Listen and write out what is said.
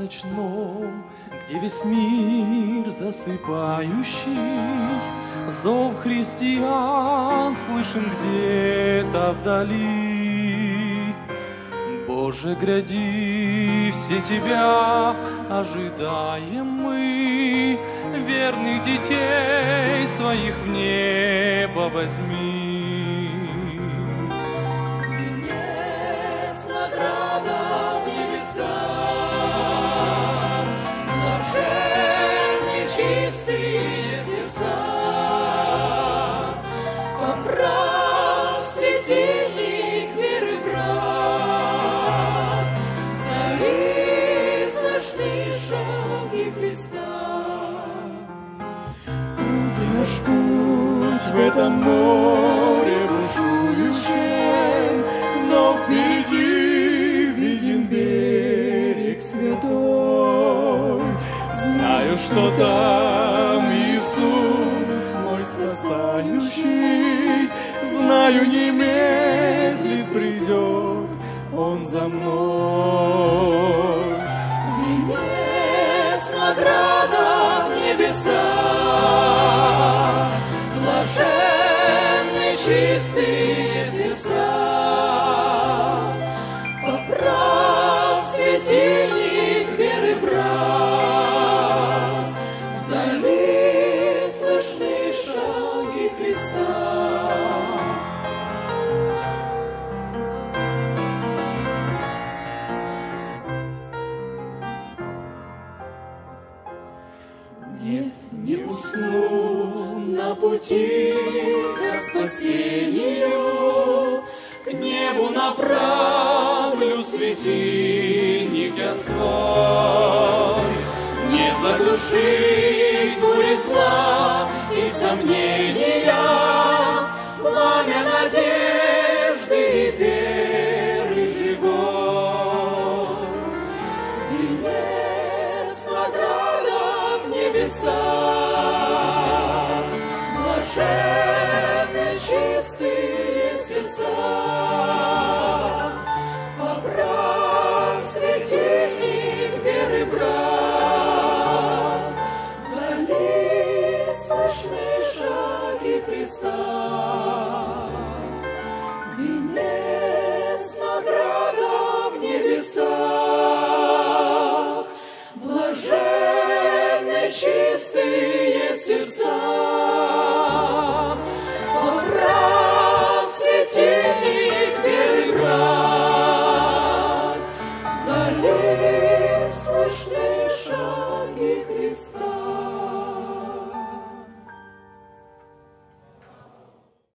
ночном, где весь мир засыпающий, зов христиан слышен где-то вдали. Боже, гряди, все Тебя ожидаем мы, верных детей своих в небо возьми. Венец, награда в небесах, блаженны чистые сердца, поправ светильник веры, брат, вдали слышны шаги Христа. Труден наш путь в этом море бушующем, но впереди виден берег святой. Знаю, что там Иисус мой спасающий, знаю, не медлит, придет Он за мной. Венец, награда в небесах, блаженны чистые сердца, поправ светильник веры, брат, вдали слышны шаги Христа. Нет, не усну на пути к спасению, к небу направлю светильник я свой. Не заглушить бури зла и сомнения, пламя надежды и веры живой. Венец, награда в небесах, блаженны чистые сердца.